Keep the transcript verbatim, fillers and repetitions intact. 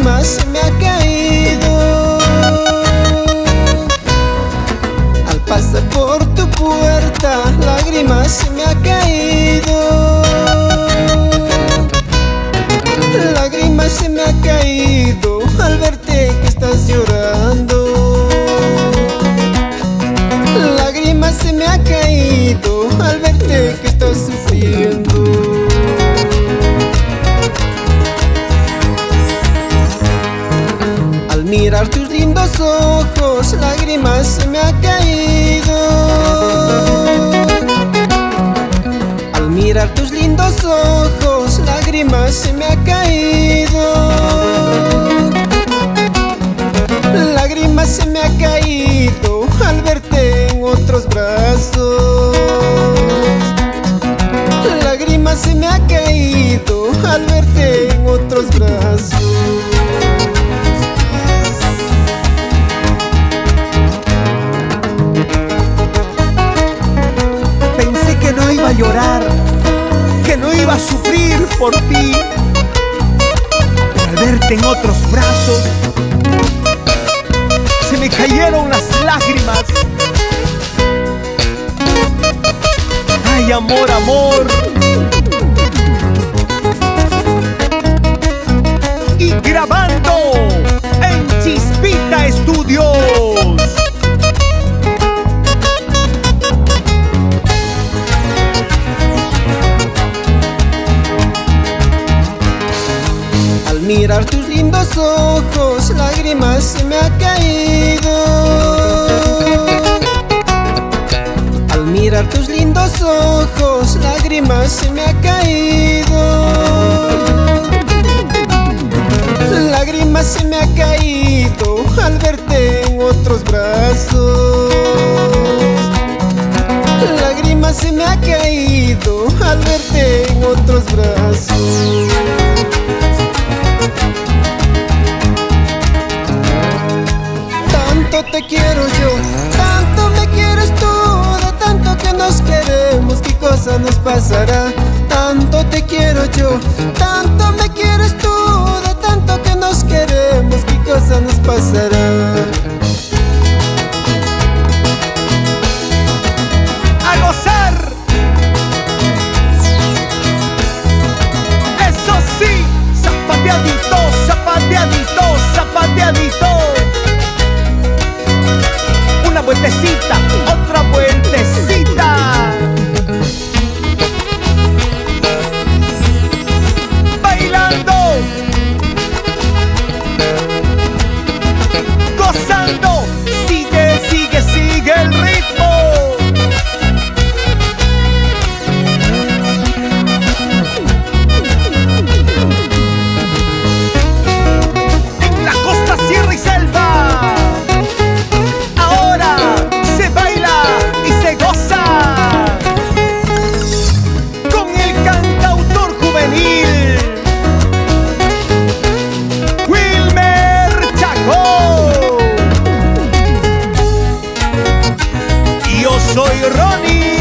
lágrima se me ha caído. Al pasar por tu puerta, lágrima se me ha caído. Lágrima se me ha caído al verte que estás llorando. Lágrima se me ha caído al verte que estás sufriendo. Al mirar tus lindos ojos, lágrima se me ha caído. Al mirar tus lindos ojos, lágrima se me ha caído. Lágrima se me ha caído al verte en otros brazos. Lágrima se me ha caído al verte en otros brazos. Pensé que no iba a llorar, que no iba a sufrir por ti, pero al verte en otros brazos se me cayeron las lágrimas. Ay, amor, amor. Y grabando en Chispita Estudios. Al mirar tus lindos ojos, lágrimas se me ha caído. Al mirar tus lindos ojos, lágrimas se me ha caído. Lágrimas se me ha caído al verte en otros brazos. Lágrimas se me ha caído al verte en otros brazos. Tanto te quiero yo, tanto me quieres tú, de tanto que nos queremos, ¿qué cosa nos pasará? Tanto te quiero yo, tanto me quieres tú, de tanto que nos queremos, ¿qué cosa nos pasará? ¡A gozar! ¡Eso sí! ¡Zapateadito, zapateadito, zapateadito! Una vueltecita, otra vueltecita. Bailando, gozando, sigue, sigue, sigue el ritmo. En la costa, sierra y selva, se baila y se goza con el cantautor juvenil Wilmer Chacón. Yo soy Ronnie.